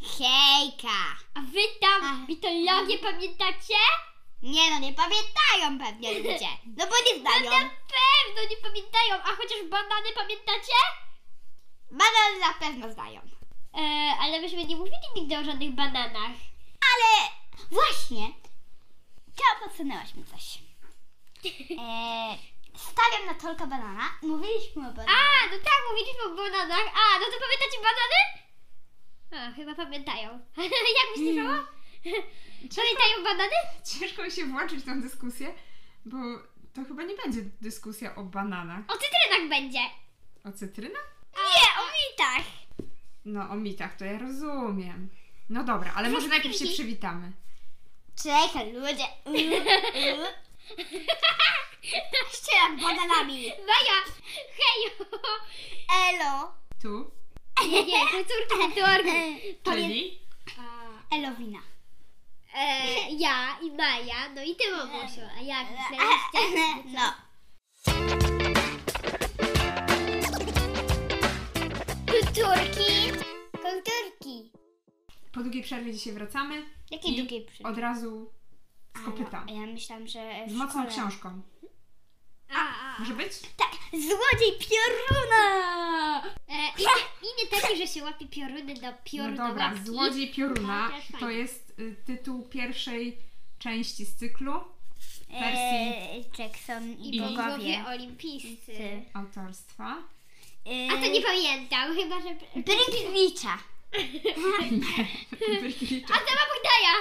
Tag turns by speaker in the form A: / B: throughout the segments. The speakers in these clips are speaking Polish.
A: Hejka!
B: A wy tam mitologię pamiętacie?
A: Nie no, nie pamiętają pewnie ludzie. No bo nie
B: No
A: znają.
B: na pewno nie pamiętają, a chociaż banany pamiętacie?
A: Banany na pewno znają.
B: Ale myśmy nie mówili nigdy o żadnych bananach.
A: Ale właśnie, to podsunęłaś mi coś. Stawiam na tolka banana. Mówiliśmy o bananach.
B: A, no tak, mówiliśmy o bananach. A, no to pamiętacie banany? A, chyba pamiętają. Jak myślisz, mama? Pamiętają banany?
C: Ciężko mi się włączyć w tę dyskusję, bo to chyba nie będzie dyskusja o bananach.
B: O cytrynach będzie.
C: O cytrynach?
A: Nie, o mitach.
C: No, o mitach to ja rozumiem. No dobra, ale może najpierw się przywitamy.
A: Czekaj, ludzie. Ścieram bananami.
B: Maja, hej!
A: Elo.
C: Tu,
B: Nie, to córki Torgi.
C: czyli
A: Elowina.
B: Ja i Maja, no i ty, mamusiu. A jak myśleliście?
A: No. Kulturki.
C: po długiej przerwie dzisiaj wracamy.
A: Jakiej
C: i
A: długiej przerwy?
C: od razu z kopyta.
A: Ja myślałam, że
C: Z mocną książką. Może być?
A: Tak, złodziej pioruna!
B: Imię takie, że się łapie pioruny do
C: No
B: pioruny
C: dobra,
B: łapki.
C: Złodziej Pioruna
B: Chociaż
C: to
B: fajnie.
C: jest tytuł pierwszej części z cyklu Percy
A: Jackson
B: I
A: i
B: bogowie
A: bogowie.
B: olimpijscy.
C: autorstwa.
B: A to nie pamiętam, chyba że...
A: Brynkwicza.
B: A to ma Bogdaja!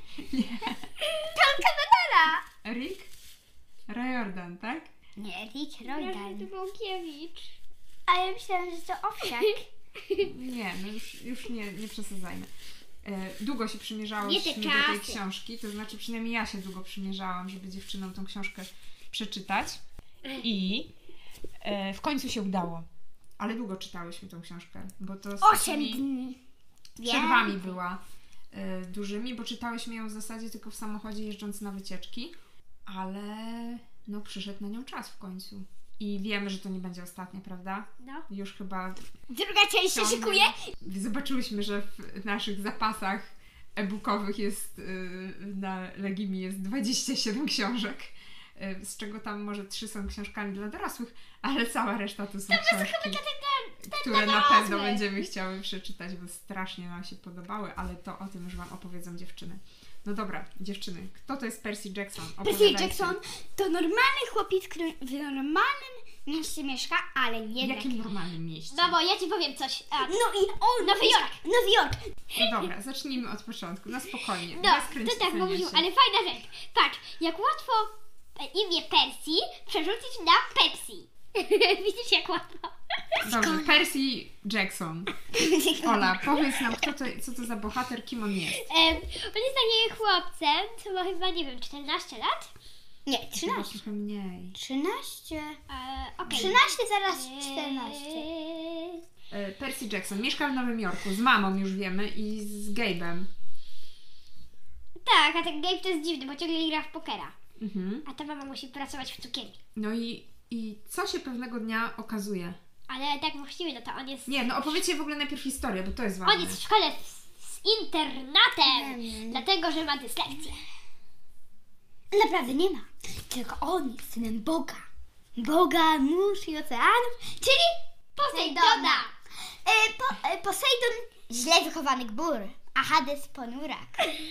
A: Tolka banana!
C: Rick Riordan, tak?
A: Nie, Rick
B: Ja, że
A: Riordan.
B: to Bąkiewicz.
A: A ja myślałam, że to Owsiak.
C: Nie, no już nie przesadzajmy. Długo się
B: Nie
C: przymierzałyśmy
B: te
C: do tej
B: czasy.
C: książki, to znaczy przynajmniej ja się długo przymierzałam, żeby dziewczynom tą książkę przeczytać i w końcu się udało. Ale długo czytałyśmy tą książkę, bo to z
A: 8
C: takimi
A: dni.
C: przerwami była dużymi, bo czytałyśmy ją w zasadzie tylko w samochodzie jeżdżąc na wycieczki, ale no przyszedł na nią czas w końcu. I wiemy, że to nie będzie ostatnia, prawda?
B: No.
C: Już chyba
A: Druga część się
C: ciągle
A: szykuje.
C: zobaczyłyśmy, że w naszych zapasach e-bookowych jest na Legimi jest 27 książek, z czego tam może 3 są książkami dla dorosłych, ale cała reszta to są książki, które na pewno będziemy chciały przeczytać, bo strasznie nam się podobały, ale to o tym już Wam opowiedzą dziewczyny. No dobra, dziewczyny, kto to jest Percy Jackson?
A: Percy
C: Opowiadajcie.
A: Jackson to normalny chłopiec, który w normalnym mieście mieszka, ale
C: W
A: jednak...
C: jakim normalnym mieście?
B: Mamo, ja ci powiem coś.
A: No i on
B: Nowy
A: mieszka-
B: Jork.
A: Nowy Jork.
C: No dobra, zacznijmy od początku, na spokojnie,
B: No,
C: bez
B: to
C: kręcenia
B: tak, mamusiu,
C: się.
B: ale fajna rzecz. Patrz, jak łatwo imię Percy przerzucić na Pepsi. Widzisz, jak łatwo?
C: Dobrze, Percy Jackson. Ola, powiedz nam, co to za bohater, kim on jest?
B: On jest takim chłopcem, co ma chyba, nie wiem, 14 lat?
A: Nie,
C: Chyba
A: 13.
C: trochę mniej.
A: 13.
B: Okej.
A: 13, zaraz 14.
C: Percy Jackson mieszka w Nowym Jorku z mamą, już wiemy, i z Gabe'em.
B: Tak, a ten Gabe to jest dziwny, bo ciągle gra w pokera.
C: Mhm.
B: A ta mama musi pracować w cukierni.
C: No i co się pewnego dnia okazuje?
B: Ale tak właściwie, no to on jest...
C: Nie, no opowiedzcie w ogóle najpierw historię, bo to jest ważne.
B: On jest w szkole z internatem,
A: Nie.
B: dlatego, że ma dyslekcję.
A: Naprawdę nie ma. Tylko on jest synem Boga. Boga, mórz i oceanów, czyli
B: Posejdona!
A: Posejdon źle wychowany gbur, a Hades ponurak.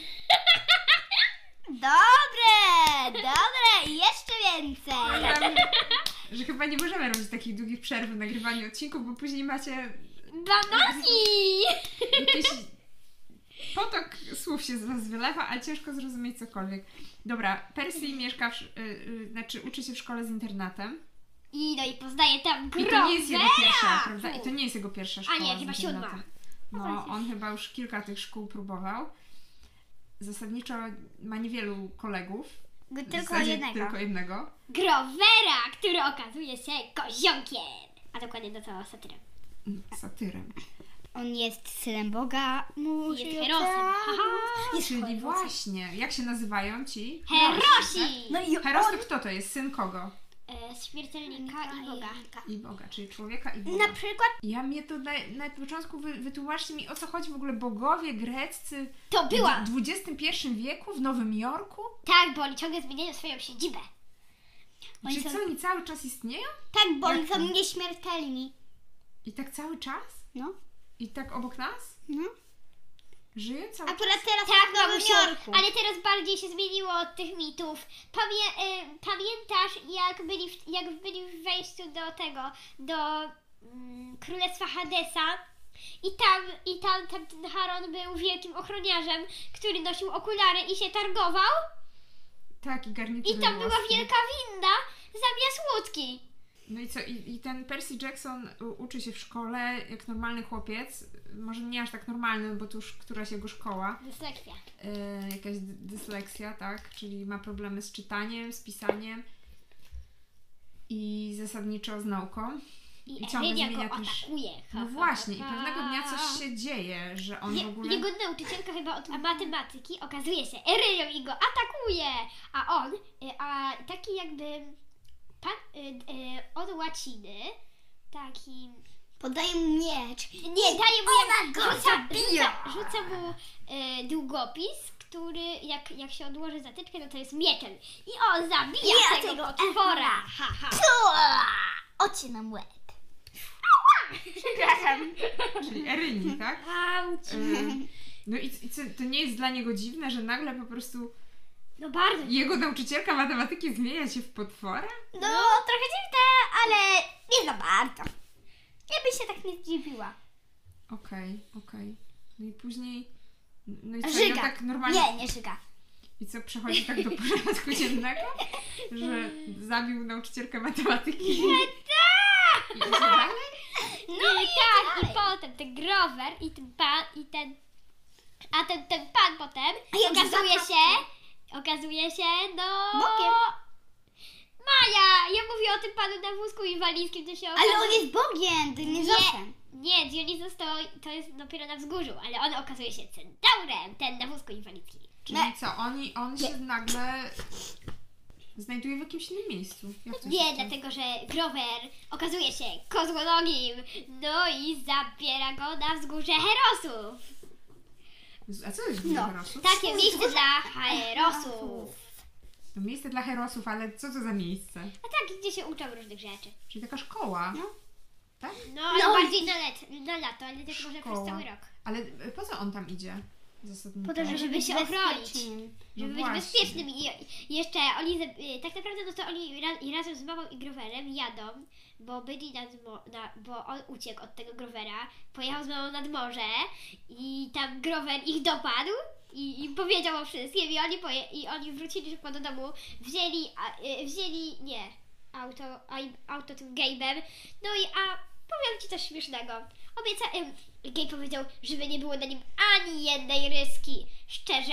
A: Dobre, i jeszcze więcej.
C: Że chyba nie możemy robić takich długich przerw w nagrywaniu odcinków, bo później macie
B: Banani!
C: jakiś potok słów się z was wylewa, a ciężko zrozumieć cokolwiek. Dobra, Percy mieszka, znaczy uczy się w szkole z internatem.
B: No i poznaje tam
C: I
B: Grovera!
C: to nie jest jego pierwsza, prawda? I to nie jest jego pierwsza szkoła.
B: nie,
C: z
B: chyba
C: internatem.
B: 7.
C: No, on chyba już kilka tych szkół próbował. Zasadniczo ma niewielu kolegów. W
A: Tylko
C: zasadzie
A: jednego.
C: Tylko jednego.
B: Grovera, który okazuje się kozionkiem! A dokładnie do całego satyrem.
C: Satyrem.
A: On jest synem Boga, mórz
B: Jest
A: i
B: herosem.
A: oceanów.
B: Haha.
A: Jest
C: Czyli
A: herosem.
C: właśnie, jak się nazywają ci?
B: Herosi!
A: No i
C: Heros
A: on...
C: to kto to jest? Syn kogo?
B: śmiertelnika i Boga.
C: I Boga, czyli człowieka i
A: Na
C: Boga.
A: przykład
C: Ja mnie to na początku wytłumaczcie mi, o co chodzi w ogóle bogowie greccy
B: To była...
C: w XXI wieku w Nowym Jorku?
B: Tak, bo oni ciągle zmieniają swoją siedzibę.
A: Oni
C: Czy
A: są-
C: co, oni cały czas istnieją?
A: tak, bo
C: Jak
A: oni
C: to?
A: są nieśmiertelni.
C: I tak cały czas?
A: No.
C: I tak obok nas?
A: No.
C: Żyją cały czas?
A: Akurat teraz
B: Tak,
A: w Nowym
B: mamusiu,
A: Jorku.
B: ale teraz bardziej się zmieniło od tych mitów. Pamiętasz, jak byli w wejściu do tego, do Królestwa Hadesa i tam ten Charon był wielkim ochroniarzem, który nosił okulary i się targował
C: Tak, i garnitury
B: i tam była
C: włoskie.
B: wielka winda zamiast łódki.
C: No i co? I ten Percy Jackson uczy się w szkole jak normalny chłopiec. Może nie aż tak normalny, bo to już któraś jego szkoła.
B: Dyslekcja.
C: Jakaś dysleksja, tak? Czyli ma problemy z czytaniem, z pisaniem i zasadniczo z nauką.
B: I
C: ciągle
B: Erynia
C: zmienia
B: go
C: też-
B: atakuje.
C: No właśnie, i pewnego dnia coś się dzieje, że on w ogóle...
B: Jego nauczycielka chyba od matematyki okazuje się Erynią i go atakuje, a on, taki jakby od łaciny, taki...
A: Podaję mu miecz.
B: Nie, daje mu
A: ona go zabija.
B: rzuca mu długopis, który jak się odłoży zatyczkę, no to jest mieczem. I on zabija
A: Ja
B: tego
A: tego
B: potwora. Ha, ha.
A: Odcinam łeb.
B: Przepraszam.
C: Czyli Eryni, tak?
B: Auć.
C: No i co, to nie jest dla niego dziwne, że nagle po prostu
B: No bardzo.
C: jego nauczycielka matematyki zmienia się w potwora?
A: No, trochę dziwne, ale nie za bardzo. Ja bym się tak nie zdziwiła.
C: Okej. No i później... No i co,
A: Żyga.
C: ja tak normalnie...
A: Nie żyga.
C: I co, przechodzi tak do porządku dziennego? Że zabił nauczycielkę matematyki? I idzie dalej?
B: No i tak, i potem ten Grover i ten pan, a ten pan potem
A: A jak
B: okazuje się, no...
A: Bogiem.
B: Maja, ja mówię o tym panu na wózku inwalidzkim, to się
A: Ale
B: okazuje...
A: on jest Bogiem, Dionizosem.
B: Nie, Dionisos to jest dopiero na wzgórzu, ale on okazuje się centaurem, ten na wózku inwalidzkim.
C: Czyli co, on się nagle znajduje w jakimś innym miejscu. Jak to się
B: Nie,
C: stało?
B: dlatego że Grover okazuje się kozłonogim, no i zabiera go na wzgórze Herosów.
C: A co to jest
A: No,
C: Herosów?
B: Takie miejsce dla Herosów.
C: To miejsce dla Herosów, ale co to za miejsce?
B: A tak, gdzie się uczą różnych rzeczy.
C: Czyli taka szkoła,
A: No.
C: tak?
B: No, ale
A: No i-
B: bardziej na lato, ale też może przez
C: Szkoła.
B: cały rok.
C: Ale po co on tam idzie? Zasadniczo.
A: Po to,
B: Żeby się ochronić. Żeby być
C: właśnie.
B: bezpiecznym i jeszcze oni, tak naprawdę no to oni razem z mamą i Groverem jadą, bo byli bo on uciekł od tego Grovera, pojechał z mamą nad morze i tam Grover ich dopadł i powiedział o wszystkim i oni wrócili szybko do domu, wzięli auto tym Gabe'em, no i powiem ci coś śmiesznego. Gabe powiedział, żeby nie było na nim ani jednej ryski. Szczerze,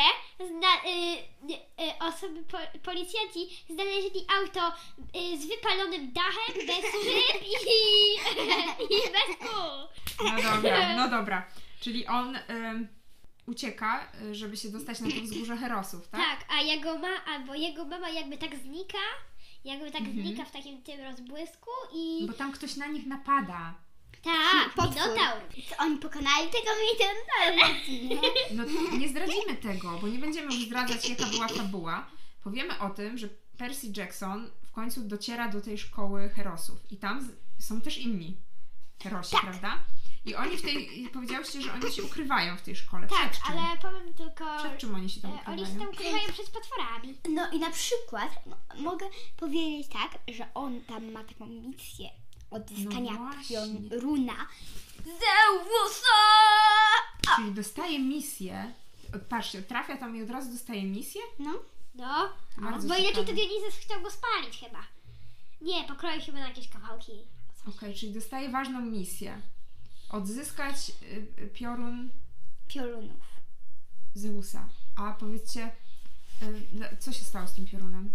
B: policjanci znaleźli auto z wypalonym dachem, bez szyb i bez kół.
C: No dobra. Czyli on ucieka, żeby się dostać na to wzgórze Herosów, tak?
B: Tak, a jego mama jakby tak znika, znika w takim tym rozbłysku i...
C: Bo tam ktoś na nich napada.
B: Tak,
A: potwór.
B: Minotaur.
A: Co, oni pokonali tego Minotaura?
C: No nie zdradzimy tego, bo nie będziemy już zdradzać, jaka była fabuła. Powiemy o tym, że Percy Jackson w końcu dociera do tej szkoły Herosów. I tam są też inni Herosi,
A: Tak.
C: prawda? I oni powiedziałyście, że oni się ukrywają w tej szkole.
B: Tak,
C: Przed czym?
B: ale powiem tylko...
C: Przed czym oni się tam ukrywają?
B: Oni się tam ukrywają przed potworami.
A: No i na przykład mogę powiedzieć tak, że on tam ma taką misję odzyskania
C: No właśnie.
A: pioruna Zeusa!
C: Czyli dostaje misję. Patrzcie, trafia tam i od razu dostaje misję?
A: No.
B: No,
C: Bardzo
B: bo inaczej
C: ciekawe.
B: to Dionizos chciał go spalić chyba. Nie, pokroił chyba na jakieś kawałki.
C: Okej, czyli dostaje ważną misję. Odzyskać
A: Piorunów.
C: Zeusa. A powiedzcie, co się stało z tym piorunem?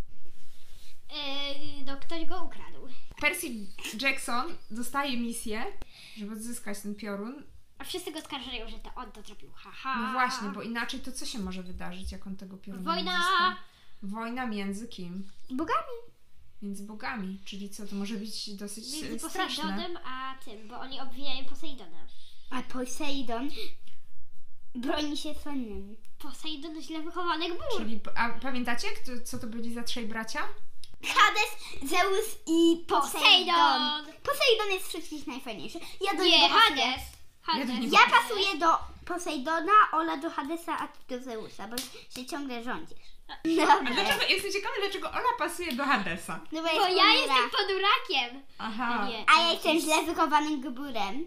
B: No, ktoś go ukradł.
C: Percy Jackson dostaje misję, żeby odzyskać ten piorun.
B: A wszyscy go skarżają, że to on to zrobił. Haha.
C: No właśnie, bo inaczej to co się może wydarzyć, jak on tego pioruna nie
B: Wojna!
C: odzyska? Wojna między kim?
A: Bogami.
C: Między bogami, czyli co, to może być dosyć
B: Między
C: straszne.
B: Posejdonem a tym, bo oni obwiniają Posejdona.
A: A Posejdon broni się sonem.
B: Posejdon źle wychowany gbur.
C: Czyli, a pamiętacie, co to byli za trzej bracia?
A: Hades, Zeus i Posejdon.
B: Posejdon!
A: Posejdon jest z wszystkich najfajniejszy. Ja do
B: Nie,
A: niego pasuję.
B: Hades! Hades.
C: Ja do niego-
A: Ja pasuję do Posejdona, Ola do Hadesa, a ty do Zeusa, bo się ciągle rządzisz.
C: A
A: Dobra.
C: dlaczego, jestem ciekawa, dlaczego Ola pasuje do Hadesa.
A: No
B: Bo
A: jest
B: ja
A: ponura.
B: jestem podurakiem.
C: Aha,
B: Nie.
A: A ja jestem źle wychowanym gburem.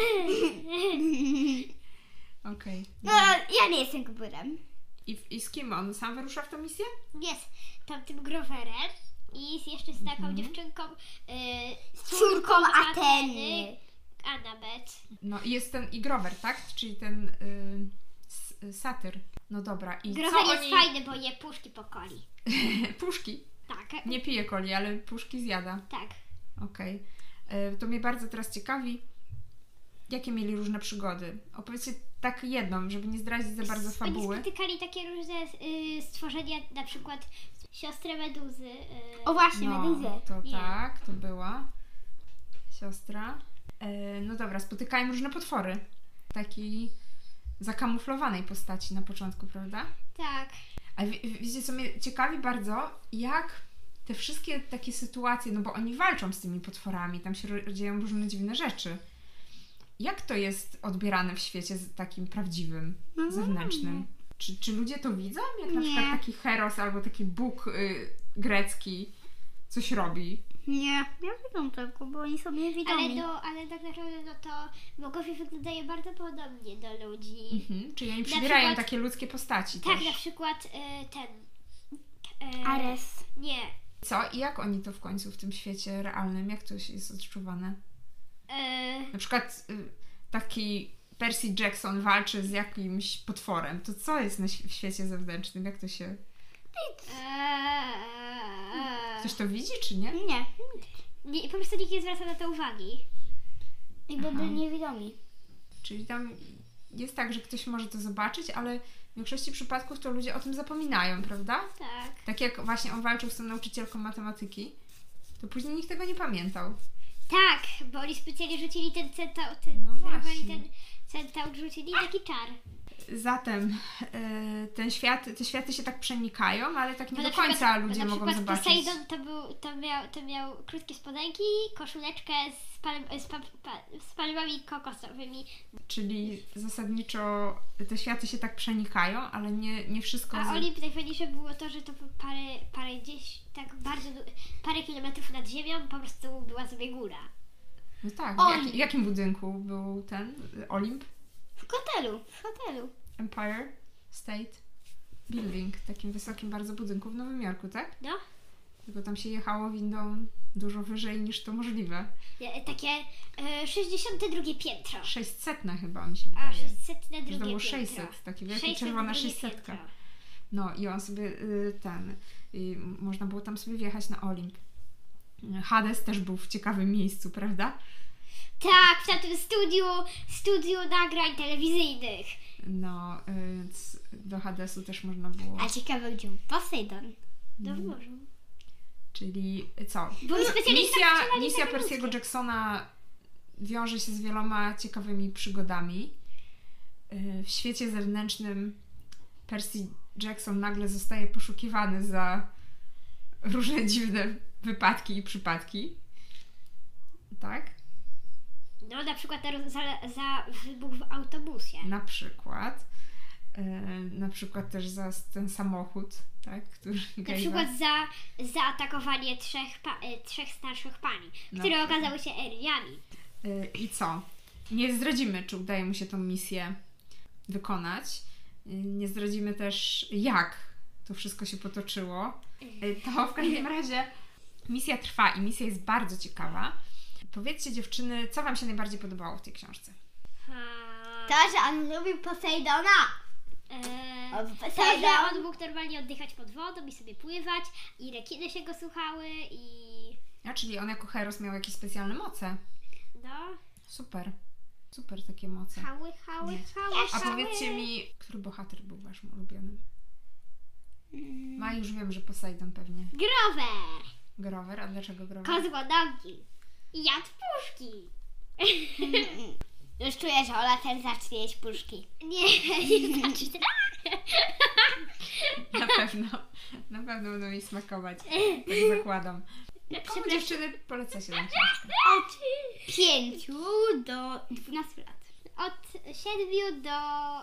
C: okej.
A: No, ja nie jestem gburem.
C: I z kim on? Sam wyrusza w tę misję?
B: Jest tamtym Groverem i jest jeszcze z taką dziewczynką,
A: Z córką Ateny.
B: Annabeth.
C: No i jest ten Grover, tak? Czyli ten satyr. No dobra. I
B: Grover
C: co
B: jest
C: oni...
B: fajny, bo je puszki po coli.
C: Puszki.
B: Tak,
C: Nie pije coli, ale puszki zjada.
B: tak.
C: Okej. To mnie bardzo teraz ciekawi, jakie mieli różne przygody. Opowiedzcie tak jedną, żeby nie zdradzić za bardzo fabuły.
B: Oni spotykali takie różne stworzenia, na przykład siostrę Meduzy.
A: O właśnie,
C: No,
A: meduzę.
C: to
B: Nie.
C: tak, to była siostra. No dobra, spotykają różne potwory. Takiej zakamuflowanej postaci na początku, prawda?
B: Tak.
C: A wiecie, co mnie ciekawi bardzo, jak te wszystkie takie sytuacje, no bo oni walczą z tymi potworami, tam się dzieją różne dziwne rzeczy. Jak to jest odbierane w świecie takim prawdziwym, zewnętrznym? Czy ludzie to widzą? Jak na
A: Nie.
C: przykład taki Heros albo taki Bóg grecki coś robi?
A: Nie, ja widzą tego, bo oni są niewidomi.
B: Ale tak naprawdę, no to bogowie wyglądają bardzo podobnie do ludzi.
C: Mhm. Czyli oni przybierają
B: przykład-
C: takie ludzkie postaci
B: Tak,
C: też.
B: na przykład ten.
A: Ares.
B: Nie.
C: Co? I jak oni to w końcu w tym świecie realnym, jak to jest odczuwane? Na przykład taki Percy Jackson walczy z jakimś potworem. To co jest w świecie zewnętrznym? Jak to się... Ktoś to widzi, czy nie?
A: Nie,
B: Nie, po prostu nikt nie zwraca na to uwagi.
A: jakby
C: Aha.
A: byli niewidomi.
C: Czyli tam jest tak, że ktoś może to zobaczyć, ale w większości przypadków to ludzie o tym zapominają, prawda?
B: Tak.
C: Tak jak właśnie on walczył z tą nauczycielką matematyki, to później nikt tego nie pamiętał.
B: Tak, bo oni specjalnie rzucili ten centaur,
C: No właśnie.
B: ten centaur rzucili taki czar.
C: Zatem te światy się tak przenikają, ale tak nie
B: Bo
C: do
B: na przykład-
C: końca
B: bo
C: ludzie
B: na
C: mogą
B: przykład
C: zobaczyć.
B: Posejdon to miał krótkie spodenki, koszuleczkę z palmami kokosowymi.
C: Czyli zasadniczo te światy się tak przenikają, ale nie wszystko...
B: A Olimp najfajniejsze było to, że to parę gdzieś tak bardzo parę kilometrów nad ziemią po prostu była sobie góra.
C: No tak,
A: On-
C: w jakim budynku był ten Olimp?
A: W hotelu.
C: Empire State Building, takim wysokim bardzo budynku w Nowym Jorku, tak?
B: No,
C: Tylko tam się jechało windą dużo wyżej niż to możliwe.
B: takie 62 piętro.
C: 600 chyba mi się
B: A
C: wydaje.
B: 600 na
C: Że
B: drugie
C: to było
B: piętro.
C: 600, takie wielkie
B: 600
C: czerwone
B: na drugie
C: 600.
B: piętro.
C: No i on sobie można było tam sobie wjechać na Olimp. Hades też był w ciekawym miejscu, prawda?
B: Tak, w tamtym studiu nagrań telewizyjnych.
C: No, więc do Hadesu też można było.
A: A ciekawe, gdzie był Posejdon?
B: No w morzu.
C: Czyli co?
B: Bo oni specjalnie tak strzelali
C: Misja
B: takie
C: Percy'ego
B: ludzkie.
C: Jacksona wiąże się z wieloma ciekawymi przygodami. W świecie zewnętrznym Percy Jackson nagle zostaje poszukiwany za różne dziwne wypadki i przypadki. Tak?
B: No na przykład za wybuch w autobusie.
C: Na przykład. Na przykład też za ten samochód, tak? Który
B: Na przykład za zaatakowanie trzech starszych pani,
C: Na
B: które
C: przykład.
B: okazały się Eriami.
C: I co? Nie zdradzimy, czy udaje mu się tą misję wykonać. Nie zdradzimy też, jak to wszystko się potoczyło. To w każdym razie misja trwa i misja jest bardzo ciekawa. Powiedzcie, dziewczyny, co Wam się najbardziej podobało w tej książce?
A: To, że on lubił Posejdona. O,
B: To,
A: Posejdon.
B: że on mógł normalnie oddychać pod wodą i sobie pływać i rekiny się go słuchały i
C: A, czyli on jako Heros miał jakieś specjalne moce.
B: no,
C: Super. Super takie moce.
B: hały.
C: A powiedzcie mi, który bohater był Waszym ulubionym? Ma już wiem, że Posejdon pewnie.
B: Grover!
C: Grover, a dlaczego Grover?
B: Kozłonogi. Jadł puszki.
A: Już czuję, że Ola też zacznie jeść puszki.
B: Nie znaczy
C: Na pewno będą jej smakować. Tak zakładam. Komu dziewczyny poleca się tę książkę?
A: Od 5 do 12 lat.
B: Od 7 do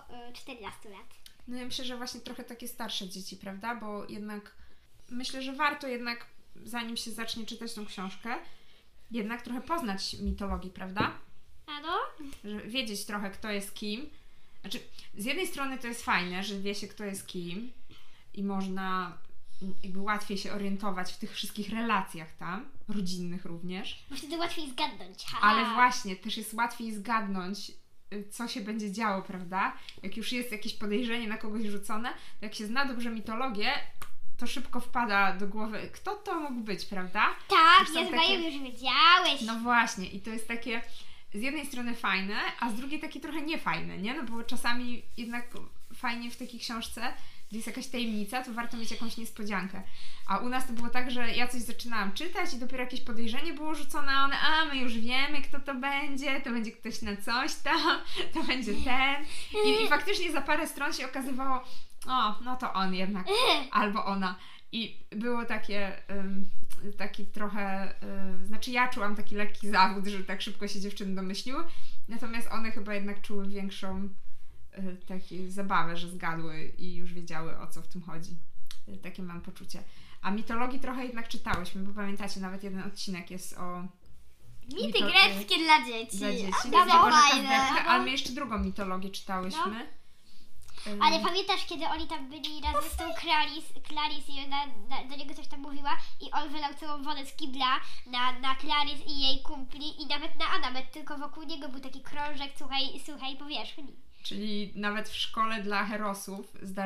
B: 14 lat.
C: No ja myślę, że właśnie trochę takie starsze dzieci, prawda? Bo jednak myślę, że warto jednak, zanim się zacznie czytać tą książkę, jednak trochę poznać mitologii, prawda?
B: Ano?
C: Że wiedzieć trochę, kto jest kim. Znaczy, z jednej strony to jest fajne, że wie się, kto jest kim i można jakby łatwiej się orientować w tych wszystkich relacjach tam, rodzinnych również.
B: Bo wtedy łatwiej zgadnąć.
C: Ale właśnie, też jest łatwiej zgadnąć, co się będzie działo, prawda? Jak już jest jakieś podejrzenie na kogoś rzucone, to jak się zna dobrze mitologię, to szybko wpada do głowy, kto to mógł być, prawda?
B: Tak,
C: Już są
B: ja z
C: takie-
B: Mają już wiedziałeś.
C: No właśnie, i to jest takie z jednej strony fajne, a z drugiej takie trochę niefajne, nie? No bo czasami jednak fajnie w takiej książce, gdzie jest jakaś tajemnica, to warto mieć jakąś niespodziankę. A u nas to było tak, że ja coś zaczynałam czytać i dopiero jakieś podejrzenie było rzucone, a one, my już wiemy, kto to będzie ktoś na coś tam, to będzie ten. I faktycznie za parę stron się okazywało, no to on jednak, albo ona. I było takie, taki trochę, znaczy ja czułam taki lekki zawód, że tak szybko się dziewczyny domyśliły, natomiast one chyba jednak czuły większą taką zabawę, że zgadły i już wiedziały, o co w tym chodzi. Takie mam poczucie. A mitologii trochę jednak czytałyśmy, bo pamiętacie, nawet jeden odcinek jest o
A: Mity greckie dla dzieci.
C: dla dzieci.
A: Bardzo
C: Boża
A: fajne.
C: Kazdepka, ale my jeszcze drugą mitologię czytałyśmy.
B: Ale pamiętasz, kiedy oni tam byli razem z tą Clarice i ona do niego coś tam mówiła i on wylał całą wodę z kibla na Clarice i jej kumpli i nawet na Annabeth, tylko wokół niego był taki krążek suchej powierzchni.
C: Czyli nawet w szkole dla herosów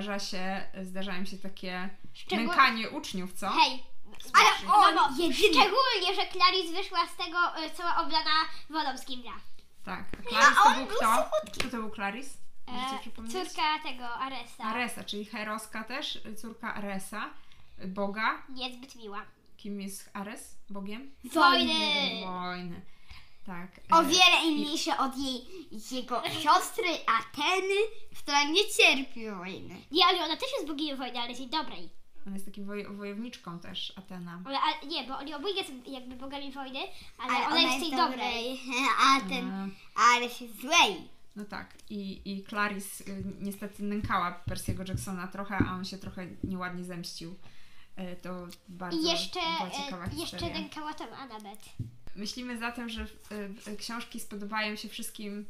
C: zdarzają się takie
B: Szczegól-
C: nękanie uczniów, co?
B: Hej,
A: Ale on jedyny.
B: szczególnie, że Clarice wyszła z tego cała oblana wodą z kibla.
C: Tak. A Clarice
A: A
C: to
A: on
C: był
A: był
C: kto? Kto to był Clarice? Możecie przypomnieć?
B: Córka tego Aresa.
C: Aresa, czyli heroska też, córka Aresa, boga.
B: Niezbyt miła.
C: Kim jest Ares? Bogiem?
B: Wojny!
C: Wojny. Tak.
A: O wiele inniejsze od jego siostry Ateny, która nie cierpi wojny.
B: Nie, ale ona też jest boginią wojny, ale tej dobrej.
C: Ona jest takim wojowniczką też, Atena.
B: Ale nie, bo oni obojga są jakby bogami wojny, ale ona jest tej dobrej.
A: A ten Ares jest złej.
C: No tak. I Clarice niestety nękała Percy'ego Jacksona trochę, a on się trochę nieładnie zemścił. To bardzo
B: I jeszcze
C: była ciekawa historia.
B: nękała tam Annabeth.
C: Myślimy zatem, że książki spodobają się wszystkim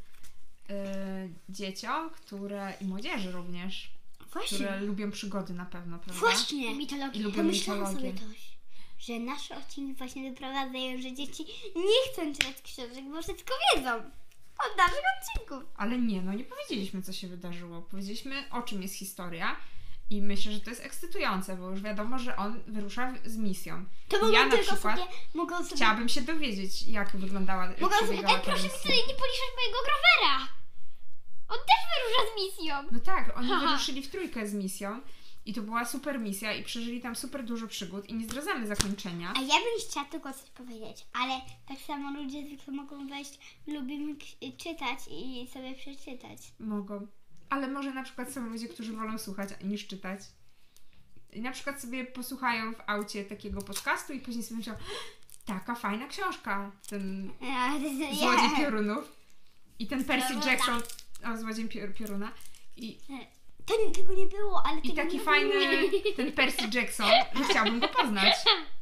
C: dzieciom, i młodzieży również, które lubią przygody na pewno, prawda?
A: Właśnie.
C: I
B: Mitologię.
C: lubią
A: Pomyślałam sobie
C: mitologię.
A: coś, że nasze odcinki właśnie wyprowadzają, że dzieci nie chcą czytać książek, bo wszystko wiedzą od naszych odcinków.
C: Ale nie powiedzieliśmy, co się wydarzyło. Powiedzieliśmy, o czym jest historia i myślę, że to jest ekscytujące, bo już wiadomo, że on wyrusza z misją.
A: To
C: Ja
A: mogą
C: na
A: tylko
C: przykład
A: mogą sobie
C: chciałabym się dowiedzieć, jak wyglądała przebiegała ta
B: Proszę mi
C: misja.
B: tutaj nie poliszać mojego Grovera! On też wyrusza z misją!
C: No tak, oni
B: Haha.
C: wyruszyli w trójkę z misją i to była super misja i przeżyli tam super dużo przygód i nie zdradzamy zakończenia.
A: A ja bym chciała tylko coś powiedzieć, ale tak samo ludzie zwykle mogą wejść, lubimy czytać i sobie przeczytać.
C: Mogą. Ale może na przykład są ludzie, którzy wolą słuchać niż czytać. I na przykład sobie posłuchają w aucie takiego podcastu i później sobie myślą, taka fajna książka, ten Złodziej Piorunów i ten Percy
A: Pioruna.
C: Jackson, Złodziej Pioruna i
A: Tego nie było, ale tego
C: taki
A: nie
C: fajny
A: było.
C: ten Percy Jackson, że chciałabym go poznać.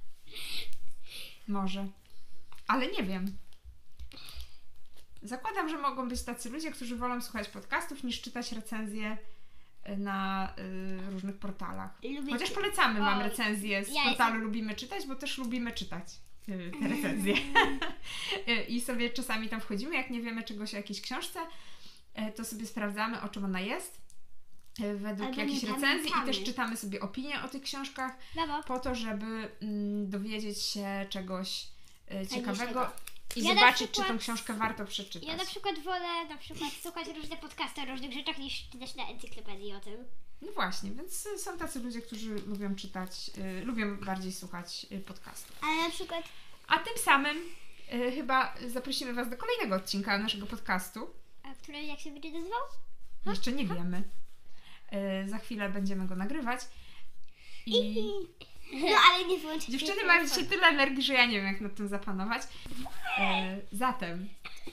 C: Może. Ale nie wiem. Zakładam, że mogą być tacy ludzie, którzy wolą słuchać podcastów niż czytać recenzje na różnych portalach.
A: Lubię
C: Chociaż
A: czy-
C: polecamy wam
B: O,
C: recenzje z
B: ja
C: portalu Lubimy Czytać, bo też lubimy czytać te recenzje. I sobie czasami tam wchodzimy, jak nie wiemy czegoś o jakiejś książce, to sobie sprawdzamy, o czym ona jest według
A: Albo
C: jakichś
A: nie
C: recenzji i
A: pamiętamy.
C: też czytamy sobie opinie o tych książkach
B: Brawo.
C: po to, żeby dowiedzieć się czegoś ciekawego.
A: Fajniejszego.
C: i
B: Ja na
C: zobaczyć,
B: przykład-
C: czy tą książkę warto przeczytać.
B: Ja na przykład wolę słuchać różne podcasty o różnych rzeczach niż czytać na encyklopedii o tym.
C: No właśnie, więc są tacy ludzie, którzy lubią czytać, lubią bardziej słuchać podcastów.
A: Ale na przykład
C: A tym samym chyba zaprosimy Was do kolejnego odcinka naszego podcastu.
B: A który jak się będzie nazywał?
C: Jeszcze nie wiemy. Za chwilę będziemy go nagrywać. I
A: no ale nie wyłączyć.
C: dziewczyny mają dzisiaj tyle energii, że ja nie wiem, jak nad tym zapanować. Zatem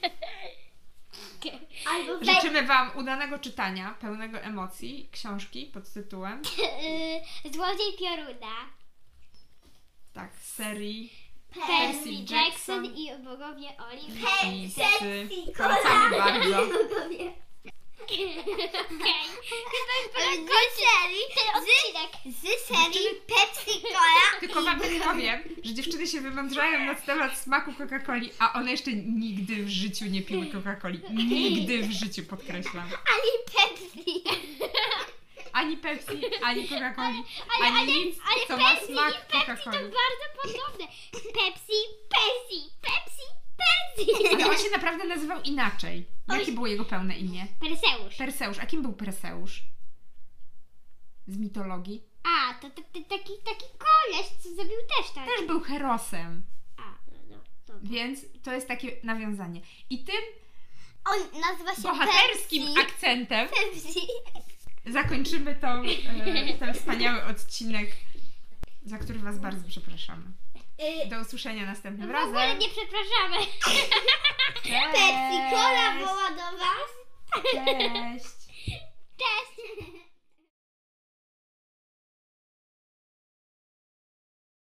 A: Albo
C: życzymy Wam udanego czytania, pełnego emocji, książki pod tytułem
B: Złodziej Pioruna.
C: tak, z serii
B: Percy
C: Jackson
B: Jackson i bogowie Olive.
C: i
A: Pepsi,
C: polecamy bardzo.
B: Okej.
A: z serii,
B: Ten odcinek.
A: z serii Pepsi Cola.
C: Tylko Wam tak powiem, że dziewczyny się wymądrzają na temat smaku Coca-Coli, a one jeszcze nigdy w życiu nie piły Coca-Coli. Nigdy w życiu, podkreślam.
A: Ani Pepsi.
C: Ani Pepsi, ani Coca-Coli, ani nic, co ma
B: Pepsi
C: smak
B: i Pepsi to
C: Coca-Coli.
B: bardzo podobne. Pepsi.
C: Ale on się naprawdę nazywał inaczej. Jakie było jego pełne imię?
B: Perseusz.
C: Perseusz. A kim był Perseusz? Z mitologii?
B: A, to taki koleś, co zabił też tak.
C: Też był Herosem,
B: A, no.
C: więc to jest takie nawiązanie. I tym
A: On nazywa się
C: bohaterskim
A: Pepsi.
C: akcentem
A: Pepsi.
C: zakończymy ten wspaniały odcinek, za który Was bardzo przepraszamy. Do usłyszenia następnym
B: W ogóle
C: razem.
B: nie przepraszamy.
C: Cześć!
A: Pepsi Cola woła do was.
C: Cześć!